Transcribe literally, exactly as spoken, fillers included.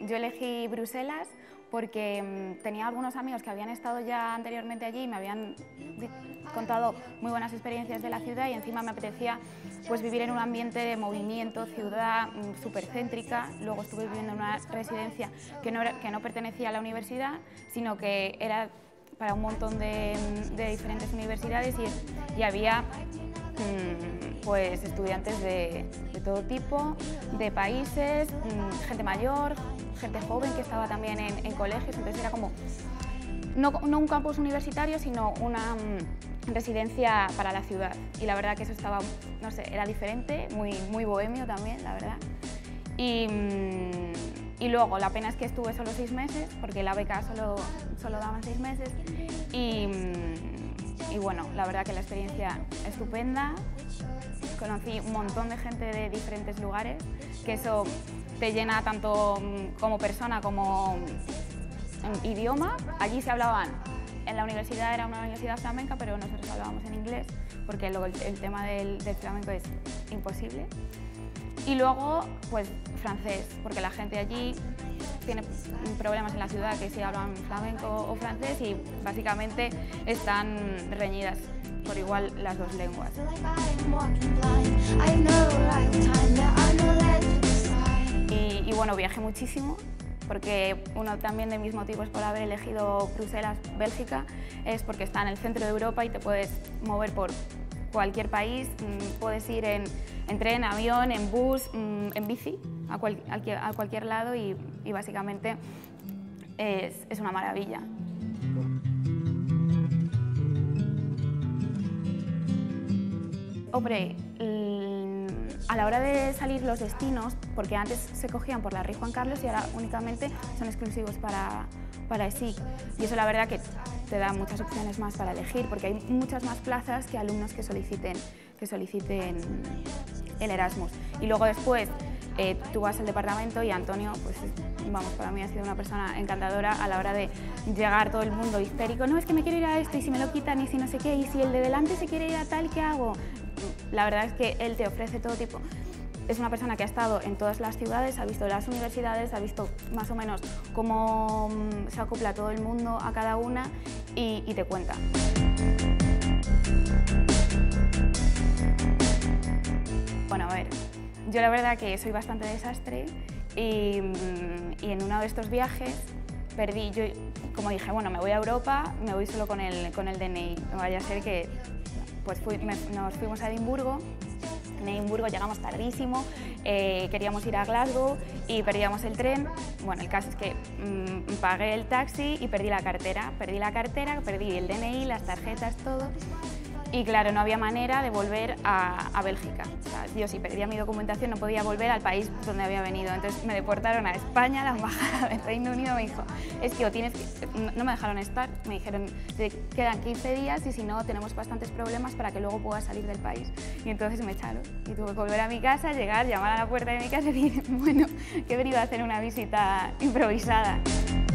yo elegí Bruselas porque mmm, tenía algunos amigos que habían estado ya anteriormente allí y me habían contado muy buenas experiencias de la ciudad, y encima me apetecía pues vivir en un ambiente de movimiento, ciudad mmm, súper céntrica. Luego estuve viviendo en una residencia que no, era, que no pertenecía a la universidad, sino que era para un montón de, de diferentes universidades, y, y había mmm, pues estudiantes de, de todo tipo, de países, mmm, gente mayor, gente joven que estaba también en, en colegios. Entonces era como no, no un campus universitario, sino una mmm, residencia para la ciudad, y la verdad que eso estaba, no sé, era diferente, muy, muy bohemio también, la verdad. Y, y luego la pena es que estuve solo seis meses, porque la beca solo, solo daban seis meses, y, y bueno, la verdad que la experiencia estupenda. Conocí un montón de gente de diferentes lugares, que eso te llena tanto como persona como en idioma. Allí se hablaban, en la universidad era una universidad flamenca, pero nosotros hablábamos en inglés, porque luego el, el tema del, del flamenco es imposible. Y luego, pues, francés, porque la gente allí tiene problemas en la ciudad que si hablan flamenco o francés, y básicamente están reñidas por igual las dos lenguas. Y, y bueno, viajé muchísimo, porque uno también de mis motivos por haber elegido Bruselas, Bélgica, es porque está en el centro de Europa y te puedes mover por cualquier país. Puedes ir en, en tren, avión, en bus, en bici, a, cual, a cualquier lado, y, y básicamente es, es una maravilla. Hombre, a la hora de salir los destinos, porque antes se cogían por la Rey Juan Carlos y ahora únicamente son exclusivos para, para E S I C, y eso la verdad que te da muchas opciones más para elegir, porque hay muchas más plazas que alumnos que soliciten, que soliciten el Erasmus. Y luego después eh, tú vas al departamento y Antonio, pues vamos, para mí ha sido una persona encantadora a la hora de llegar todo el mundo histérico. No, es que me quiero ir a esto, y si me lo quitan, y si no sé qué, y si el de delante se quiere ir a tal, ¿qué hago? La verdad es que él te ofrece todo tipo. Es una persona que ha estado en todas las ciudades, ha visto las universidades, ha visto más o menos cómo se acopla todo el mundo a cada una, y, y te cuenta. Bueno, a ver, yo la verdad que soy bastante desastre, y, y en uno de estos viajes perdí, yo como dije, bueno, me voy a Europa, me voy solo con el, con el D N I, no vaya a ser que, pues fui, me, nos fuimos a Edimburgo. En Edimburgo llegamos tardísimo, eh, queríamos ir a Glasgow y perdíamos el tren. Bueno, el caso es que mmm, pagué el taxi y perdí la cartera. Perdí la cartera, perdí el D N I, las tarjetas, todo. Y claro, no había manera de volver a, a Bélgica. O sea, yo si perdía mi documentación no podía volver al país donde había venido. Entonces me deportaron a España. La embajada del Reino Unido me dijo, es que o tienes que... No me dejaron estar, me dijeron, te quedan quince días y si no tenemos bastantes problemas para que luego puedas salir del país. Y entonces me echaron y tuve que volver a mi casa, llegar, llamar a la puerta de mi casa y decir, bueno, que he venido a hacer una visita improvisada.